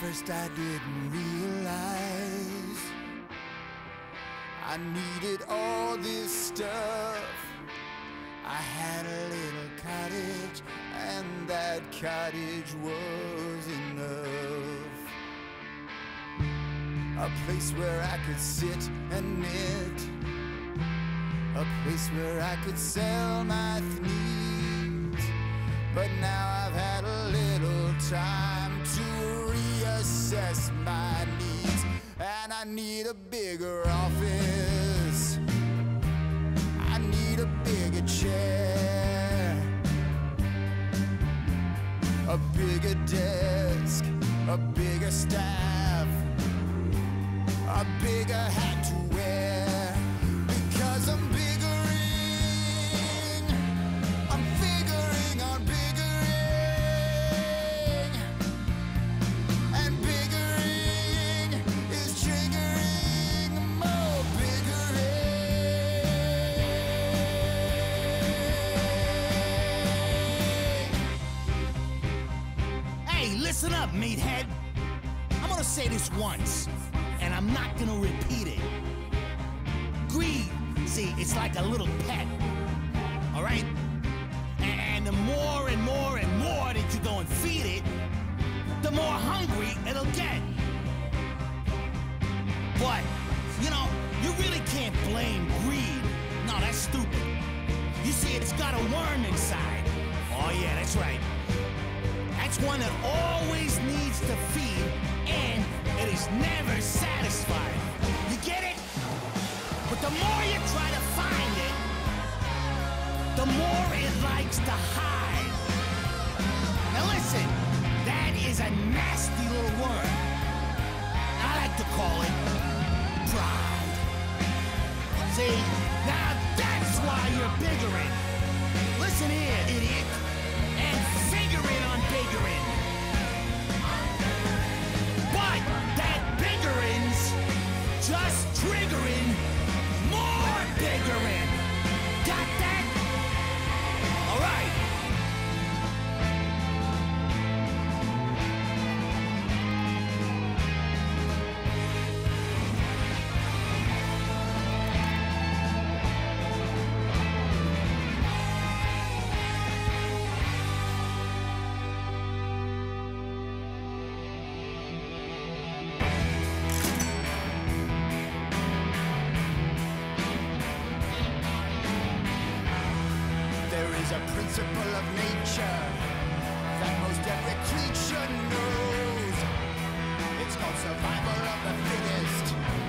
first I didn't realize I needed all this stuff. I had a little cottage, and that cottage was enough. A place where I could sit and knit, a place where I could sell my thnees. But now I've had a little time to reassess my needs, and I need a bigger office, I need a bigger chair, a bigger desk, a bigger staff, a bigger hat to wear. Because I'm biggering, I'm figuring on biggering, and biggering is triggering more biggering. Hey, listen up, meathead. I'm gonna say this once, and I'm not gonna repeat it. Greed, see, it's like a little pet, all right? And the more and more and more that you go and feed it, the more hungry it'll get. But, you know, you really can't blame greed. No, that's stupid. You see, it's got a worm inside. Oh yeah, that's right. That's one that always needs to feed, and it is never satisfied. You get it? But the more you try to find it, the more it likes to hide. Now listen, that is a nasty little worm. I like to call it pride. See, now that's why you're biggering. Listen here, idiot, and figuring on biggering. But that biggering's just triggering more biggering. Got that? All right. There is a principle of nature that most every creature knows. It's called survival of the fittest.